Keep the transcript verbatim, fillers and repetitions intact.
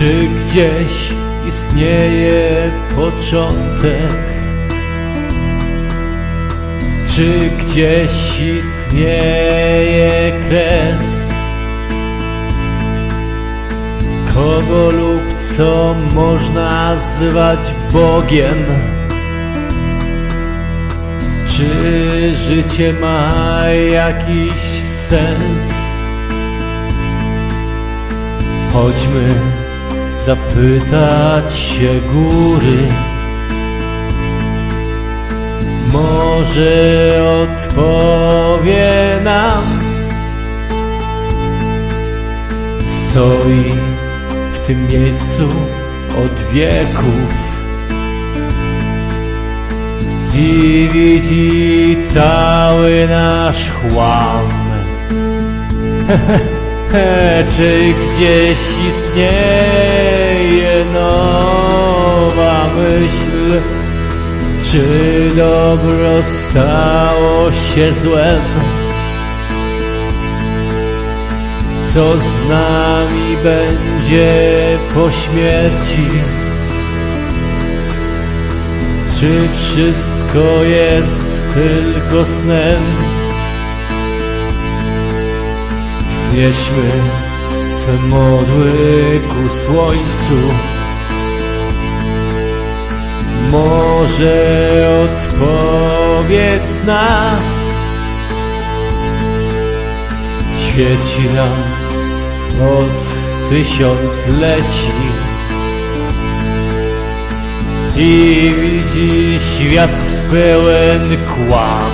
Czy gdzieś istnieje początek? Czy gdzieś istnieje kres? Kogo lub co można zwać Bogiem? Czy życie ma jakiś sens? Chodźmy zapytać się góry, może odpowie nam. Stoi w tym miejscu od wieków i widzi cały nasz chłam. Czy gdzieś istnieje nowa myśl? Czy dobro stało się złem? Co z nami będzie po śmierci? Czy wszystko jest tylko snem? Wznieśmy swe modły ku słońcu, może odpowiedz nam. Świeci nam od tysiącleci i widzi świat pełen kłam.